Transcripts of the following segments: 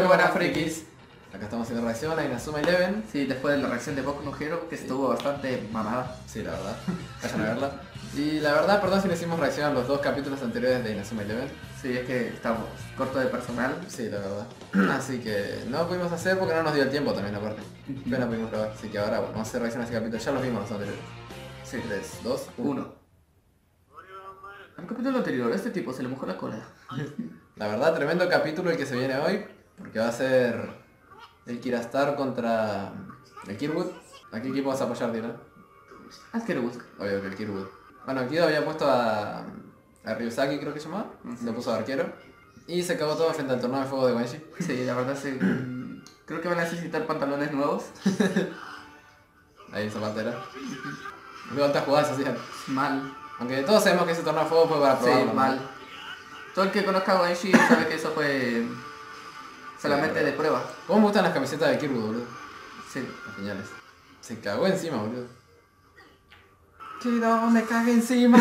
buenas frikis. Acá estamos haciendo reacción a Inazuma Eleven. Sí, después de la reacción de Boku no Hero, que estuvo bastante mamada. Sí, la verdad. Vayan a verla. Y la verdad, perdón si no hicimos reacción a los dos capítulos anteriores de Inazuma Eleven. Sí, es que estamos cortos de personal. Sí, la verdad. Así que no lo pudimos hacer porque no nos dio el tiempo también aparte. Apenas pudimos grabar. Así que ahora bueno, vamos a hacer reacción a ese capítulo. Ya los vimos los anteriores. Sí, 3, 2, 1. Al capítulo anterior, este tipo se le mojó la cola. La verdad, tremendo capítulo el que se viene hoy. Porque va a ser el Kirastar contra el Kirwood. ¿A qué equipo vas a apoyar, Dina? Haz que lo busque. Obvio que el Kirwood. Bueno, Kido había puesto a Ryusaki, creo que se llamaba. Lo puso de arquero. Y se acabó todo frente al torneo de fuego de Wenshi. Sí, la verdad sí. Creo que van a necesitar pantalones nuevos. Ahí en Zapatera. Luego altas jugadas hacían. Mal. Aunque todos sabemos que ese torneo de fuego fue para probarlo. Sí, ¿no? mal. Todo el que conozca a Wenshi sabe que eso fue solamente de prueba. ¿Cómo me gustan las camisetas de Kirwood, boludo? Sí. Las geniales. Se cagó encima, boludo. Kido, me cagué encima.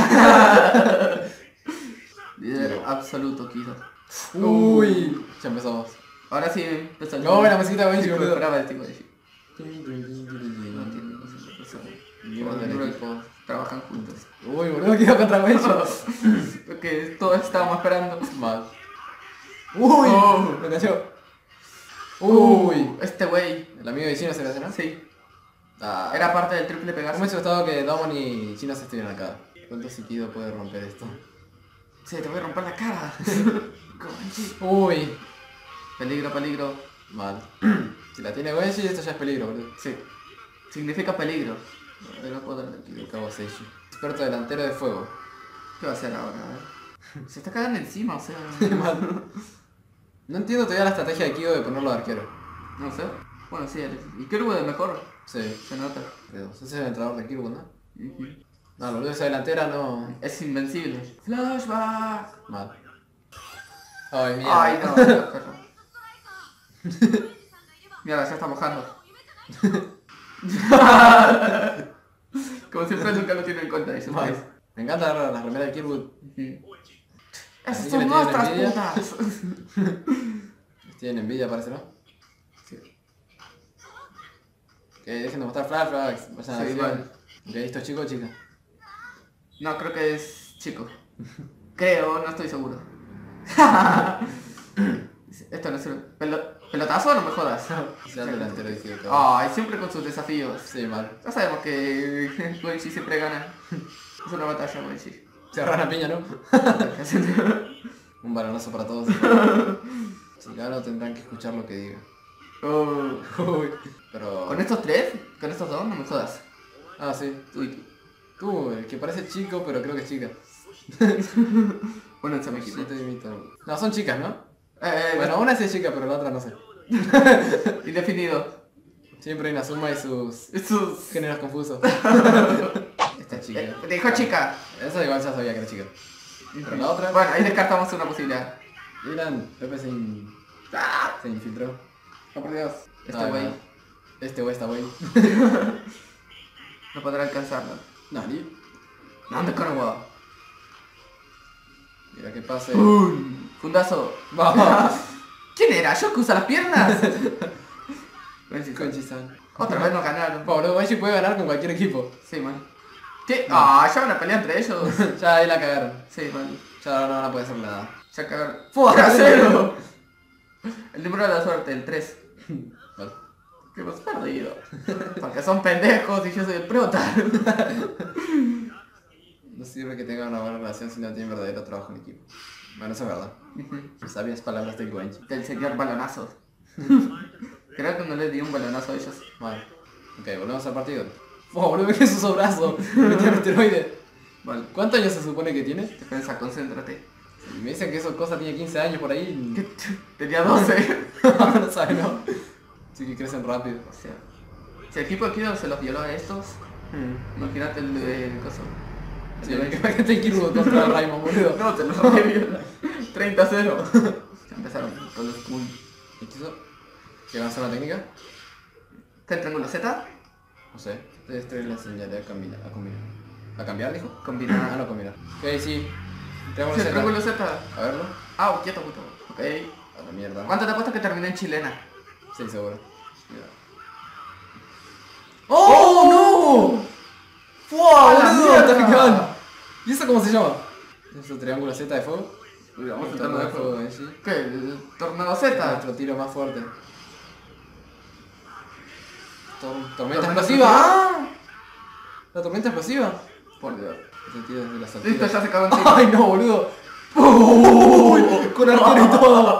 Líder absoluto, Kido. Uy, ya empezamos. Ahora sí empezó el... No, la música de Wenshi, Sí, me boludo. esperaba el tipo de Wenshi. No Entiendo, no sé qué pasó. Llevan del equipo. Trabajan juntos. Uy, boludo, Kido contra Wenshi. Porque todos estábamos esperando. Mal. Uy, Oh. me cayó. Uy, Este güey. el amigo de Chino se le hace, ¿no? Sí. Ah, Era parte del triple me Pegaso. hubiese gustado que Domon y Chino se estuvieran acá. ¿Cuánto si Kido puede romper esto? Sí, te voy a romper la cara. Wenshi. Uy, Peligro, peligro. mal. Si la tiene Wenshi, esto ya es peligro, boludo. Sí. Significa peligro. Pero poder del Kido. Y cabo Seishi. Experto delantero de fuego. ¿Qué va a hacer ahora? A ver. Se está cagando encima, o sea. Mal. No entiendo todavía la estrategia de Kido de ponerlo de arquero. No sé. Bueno, sí, y Kirby es mejor. Sí, Se nota. creo. Ese es el entrenador de Kirby, ¿no? Ujú. No, boludo, esa delantera no... Es invencible. Flashback. Mal. Ay, mierda. Ay, no, perro. Mierda, ya está mojando. Como siempre nunca lo tiene en cuenta eso. Mal. Me encanta la remera de Kirby. Ujú. Así Esas que son le tienen nuestras envidia. putas. Tienen envidia, parece, ¿no? Sí. Que dejen de mostrar flashbacks. Vayan a Sí, la acción. igual. ¿Ya visto chico o chica? No, creo que es chico. Creo, no estoy seguro. Esto no es un pelotazo, no me jodas. Sea el delantero de Kido, cabrón. Ay, siempre con sus desafíos. Sí, mal. Ya sabemos que Wenshi siempre gana. Es una batalla, Wenshi. Se agarran a piña, ¿no? Un balonazo para todos. Si gano tendrán que escuchar lo que diga. Oh. Uy, pero... ¿Con estos tres? ¿Con estos dos? No me jodas. Ah, sí. Uy. Tú, el que parece chico, pero creo que es chica. Bueno, se me equipo. Sí, te imito. No, son chicas, ¿no? Bueno, Bueno, una sí es chica, pero la otra no sé. indefinido. Siempre Inazuma y sus Sus... géneros confusos. Esta chica. Te dijo chica. Esa igual ya sabía que era chica. Pero la otra... Bueno, ahí descartamos una posibilidad. Dylan, Pepe se infiltró. Oh, por Dios. Este Ay, güey no. Este güey está güey. no podrá alcanzarlo. Nani. ¿Dónde cargo? Mira que pase. Fundazo. Vamos. ¿Quién era? ¿Yo que usa las piernas? Conchi-san. Otra vez nos ganaron. Pobre, Wenshi puede ganar con cualquier equipo. Sí, man. ¿Qué? Ah, ya van a pelear entre ellos. Ya ahí la cagaron. Sí, man. Ya no van a poder hacer nada. Ya cagaron. ¡Fua! ¡Trasero! El número de la suerte, el 3. Vale. Que hemos perdido. Porque son pendejos y yo soy el prota. No sirve que tengan una buena relación si no tienen verdadero trabajo en equipo. Bueno, eso es verdad. Sabias palabras del Wenshi. Del señor balonazos. Creo que no les di un balonazo a ellos. Vale. Ok, volvemos al partido. ¡Oh, boludo! ¿Qué es su brazo? Metió esteroide. Vale. ¿Cuántos años se supone que tiene? Defensa, concéntrate. Y me dicen que esa cosa tiene 15 años por ahí. ¿Qué? Tenía 12. No sabe, ¿no? Así que crecen rápido. O sea, si el equipo de Kido se los violó a estos, imagínate el coso. Sí, imagínate el Kirby contra el Raimon, boludo. No, te lo reviola. 30-0. Ya empezaron con los cool. ¿Y qué hizo? ¿Qué va a hacer la técnica? ¿Está el triángulo Z? No sé. Esta es la señal de a combinar. ¿A cambiar, dijo? Combinar. Ah, no, combinar. Ok, sí. Triángulo Sí, el Z. triángulo Z. A verlo. Ah, quieto, puto. Ok. A la mierda. ¿Cuánto te apuesto que terminé en chilena? Sí, seguro. Mira. ¡Oh, no! ¡Fua, ¡A la boludo! mierda! ¡Está genial! ¿Y eso cómo se llama? ¿Es un triángulo Z de fuego? Vamos El tornado de fuego en sí. ¿Qué? ¿El tornado Es Z? nuestro tiro más fuerte. Tormenta ¿Tormenta explosiva. explosiva? ¡Ah! La tormenta explosiva. Por Dios. Ese tiro desde las Listo, alturas. ya se acabó encima. ¡Ay, no, boludo! ¡Uy! Con arquero y todo.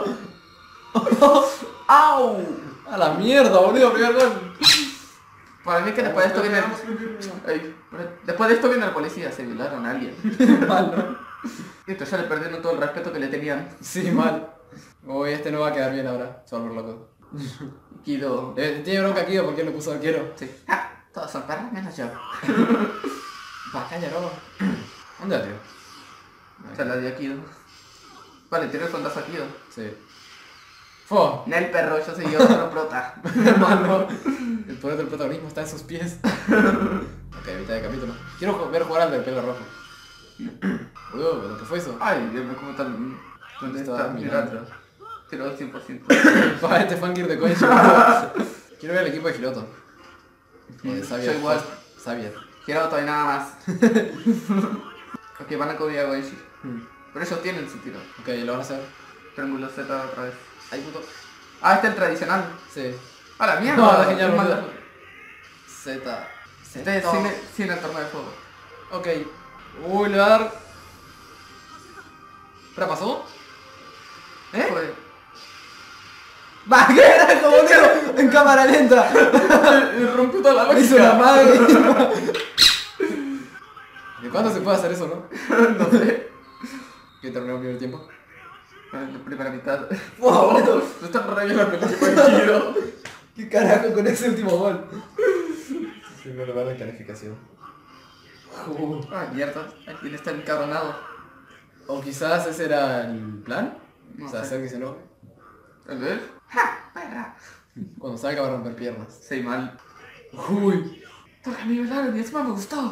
¡Au! A la mierda, boludo, primer gol. Para mí que después de esto viene... Ay, después de esto viene la policía, se violaron a alguien. Mal, ¿no? Listo, ya le perdieron todo el respeto que le tenían. Sí, mal. Uy, este no va a quedar bien ahora. Se va a volver loco. Kido. Tiene bronca Kido porque él lo puso arquero. Sí. ¡Ja! Todos son perros menos yo. Bacalla, no. ¿Dónde la tiró? Se la dio a Kido. Vale, tiró el fondazo a Kido. Sí. ¡Fo! Nel perro, yo soy otro prota. Hermano, el poder del protagonismo está en sus pies. Ok, mitad de capítulo. Quiero ver jugar al del pelo rojo. ¿Lo que fue eso? Ay, Dios mío, cómo están... ¿Dónde Estaba está? mirando. Mirando. Tiró 100%. Para este fangir de Koichi. Quiero ver el equipo de Hiroto. O de Xavier. Yo igual. Xavier. Hiroto y nada más. Ok, van a cubrir a Goichi. Pero ellos tienen su tiro. Ok, lo van a hacer. Triángulo Z otra vez. Ay, puto. Ah, este es el tradicional. Sí. ¡A la mierda! No, está genial, Es más boludo. largo. Z. Este es sin el torneo de fuego. Ok. Uy, le va a dar. ¿Pero pasó? ¿Eh? Joder. ¡Va! ¿Qué era como boludo? En cámara lenta. Rompió toda la lógica. Hizo la madre. ¿De cuándo se puede hacer eso, no? No sé. ¿Qué terminó el primer tiempo? En la primera mitad. ¡Wow, boludo! Se está re bien el equipo de Kido. ¿Qué carajo con ese último gol? Primer lugar de calificación. Ah, mierda. Aquí está encabronado. O quizás ese era el plan. No O sea, sé. hacer que se enoje. ¿Tal vez? ¡Ja! ¡Perra! Cuando salga va a romper piernas. Sí, mal. Uy. Toca mi milagro y encima me gustó.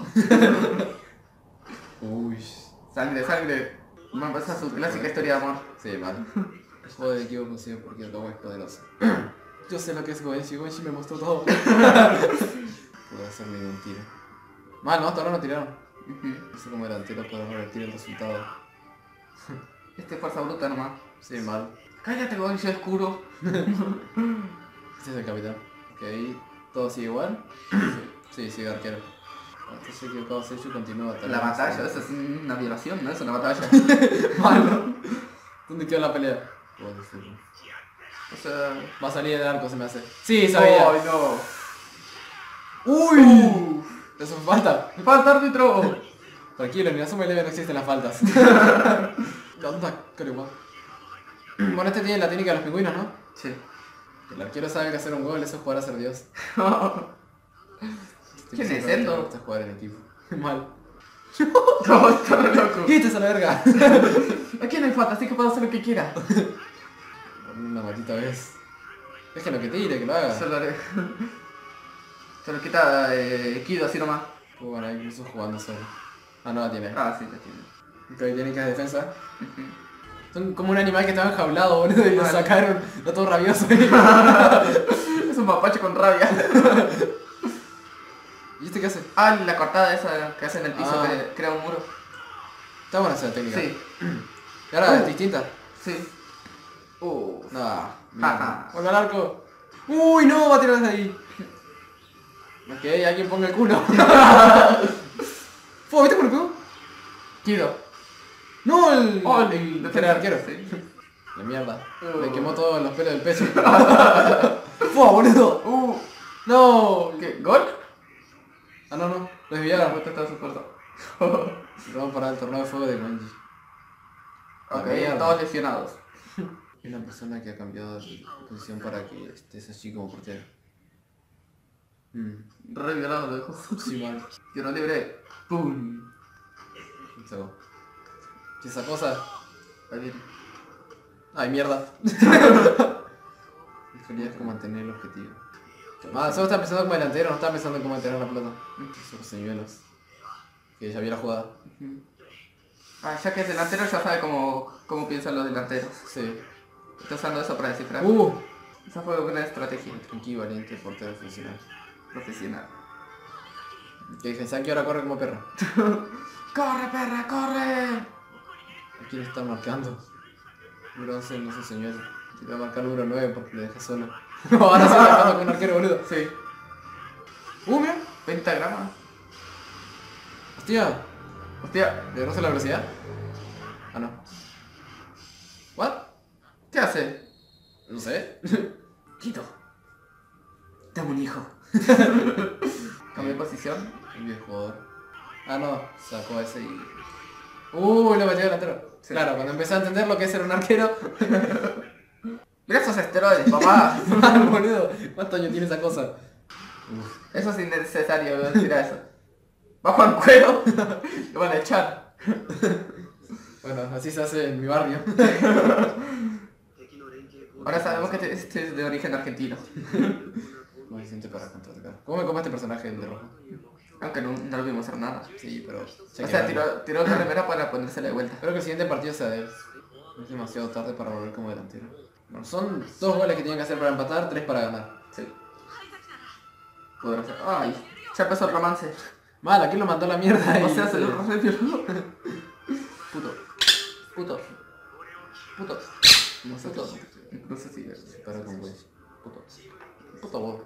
Uy. Sangre, sangre. Me pasa su clásica historia de amor. Sí, mal. El juego de equipo consigo porque el lobo es poderoso. Yo sé lo que es Goenshi. Goenshi me mostró todo. Pude hacerme un tiro. Mal, no, hasta ahora no tiraron. No sé cómo delantero puedo revertir el resultado. Este es fuerza bruta nomás. Sí, mal. Cállate, Goichi oscuro. Este es el capitán. Ok, todo sigue igual. Sí, sigue arquero. Entonces se equivocado Seiyu continúa. La batalla, esa es una violación, no es una batalla. Malo. ¿Dónde quedó la pelea? Puedo decirlo. O sea... Va a salir el arco, se me hace. Sí, sabía. ¡Ay, no! ¡Uy! Eso me falta. ¡Falta árbitro! Tranquilo, en Inazuma Eleven no existen las faltas. ¿Dónde? Creo. Bueno, este tiene la técnica de los pingüinos, ¿no? Sí. El arquero sabe que hacer un gol, eso es jugar a ser Dios. ¿Quién es Endo? Este es jugar en equipo. Mal. No, está re loco. ¡Quítese a la verga! Aquí no hay falta, así que puedo hacer lo que quiera. Una maldita vez. Déjenlo que tire, que lo haga. Se lo haré. Se lo quita Kido así nomás. Bueno, incluso jugando solo. Ah, no la tiene. Ah, sí, la tiene. Ok, tiene que de defensa. Son como un animal que estaba enjaulado, boludo, y lo sacaron. Está todo rabioso. Es un mapache con rabia. ¿Y este qué hace? Ah, la cortada esa que hace en el piso Ah. que crea un muro. Está buena esa técnica. Sí, Y ahora es distinta. sí. No. Ajá. Vuelve al arco. Uy, no, va a tirar desde ahí. Ok, alguien ponga el culo. Fue, ¿viste cómo le pegó? Kido. No, el... Oh, el que era arquero. Sí. La mierda. Le quemó todos los pelos del pecho. ¡Fue, boludo! No. ¿Qué? ¿Gol? Ah, no, no. Lo La desviaron. puerta está súper. Vamos para el torneo de fuego de Goenji. Ok, mierda. todos lesionados. Hay una persona que ha cambiado de posición para que estés así como portero. Re violado lo dejo. Sí, mal. Tiro libre. ¡Pum! Sacó. ¿Qué es esa cosa? Ahí viene. Ay, mierda. Querías como mantener el objetivo. Ah, solo estaba pensando como delantero, no estaba pensando en cómo mantener la pelota. Esos señuelos. Que ya vi la jugada. Ah, ya que es delantero ya sabe cómo piensan los delanteros. Sí. Está usando eso para descifrar. Esa fue una estrategia Tranqui, valiente, portero funcional. profesional. Que dije, Saki ahora corre como perro. ¡Corre, perra, corre! ¿A quién está marcando? Número 11, no sé señor. Te va a marcar número 9 porque le deja solo. No, ahora sí marcando con un arquero, boludo. Sí. Mira. Pentagrama. Hostia. Hostia, ¿Le reduce la velocidad? Ah, no. ¿What? ¿qué hace? No sé. Quito. Dame un hijo. Cambié de posición. Un viejo jugador. Ah, no. Sacó ese y... Lo metió delantero. Sí. Claro, cuando empecé a entender lo que es ser un arquero... Mira esos esteroides, papá. Mal, boludo. ¿Cuántos años tiene esa cosa? Eso es innecesario, tira eso. Bajo al cuero. Lo van a echar. Bueno, así se hace en mi barrio. Ahora sabemos que este es de origen argentino. ¿Cómo se siente para contraatacar? ¿Cómo me come este personaje, el de rojo? Aunque no lo vimos hacer nada. Sí, pero... O sea, tiró la remera para ponérsela de vuelta. Creo que el siguiente partido sea de él. Es demasiado tarde para volver como delantero. Bueno, son 2 goles que tienen que hacer para empatar, 3 para ganar. Sí. Podrá ser. Ay, ya empezó el romance. Mal, aquí lo mandó a la mierda y... O sea, se lo revioló. Puto. Puto. Puto. No sé Puto. todo. No sé si Se para con güey. Puto. Puto vos.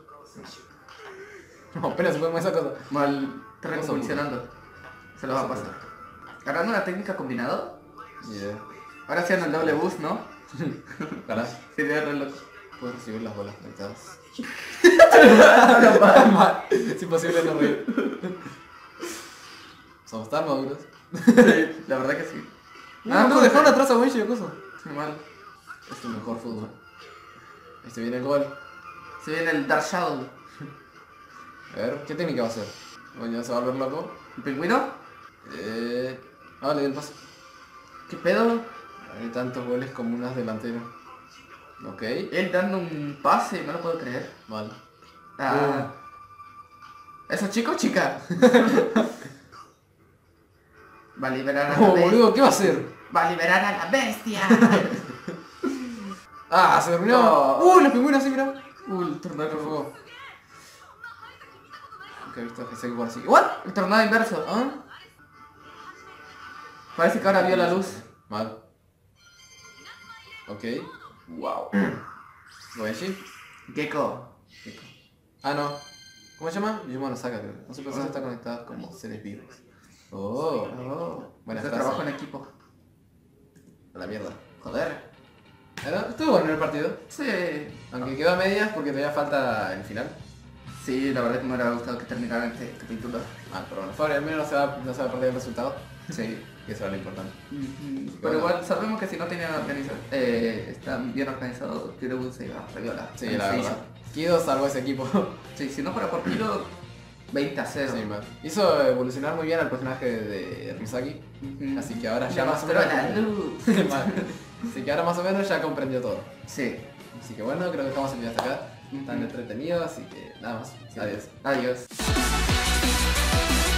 No, apenas se fue esa cosa. Mal terreno Cosa funcionando. Se lo va a pasar. ¿Harán una técnica combinado? Ni idea. Ahora hacían el doble boost, ¿no? ¿Verdad? Sería re loco. Puedes recibir las bolas conectadas. Mal. Mal. Es imposible no reír. Somos tan maduros. Sí, la verdad que sí. No, dejaron atrás a Wenshi y cosa. Sí, mal. Es tu mejor fútbol. Ahí se viene el gol. Se viene el Dark Shadow. A ver, ¿qué técnica va a hacer? Bueno, ya se va a volver loco. ¿El pingüino? Le di el paso. ¿Qué pedo? Hay tantos goles como unas delanteras. Ok. Él dando un pase, no lo puedo creer. Mal. Ah. ¿Eso chico o chica? Va a liberar a la bestia. Boludo, ¿qué va a hacer? Va a liberar a la bestia. Se terminó. No. Los pingüinos así, mirá. El tornado Por rojo. favor. Nunca he visto que se por así. ¿What? El tornado inverso. ¿Ah? Parece que ahora vio la luz. Mal. Ok. Wow. Goenshi. Gecko. Ah, no. ¿Cómo se llama? Yuma no saca, creo. No sé por qué está conectada como seres vivos. Oh. Buena Ese frase. trabajo en equipo. A la mierda. Joder. Estuvo bueno el partido. Sí. Aunque quedó a medias porque todavía falta el final. Sí, la verdad es que me hubiera gustado que terminara este capítulo. Pero bueno, Fabri al menos no se va a perder el resultado. Sí. Que eso era lo importante. Pero bueno. igual sabemos que si no tenían organizado, están bien organizados, Kiro se iba a reviolar. Sí, la verdad. Kido salvó ese equipo. Sí, si no fuera por Kiro, 20-0. Sí, man. Hizo evolucionar muy bien al personaje de Misaki. Ujú. Así que ahora Ya ya más o mostró menos... la luz. Man. Así que ahora más o menos ya comprendió todo. Sí. Así que bueno, creo que estamos el video hasta acá. Tan entretenido, así que nada más. Adiós. Adiós.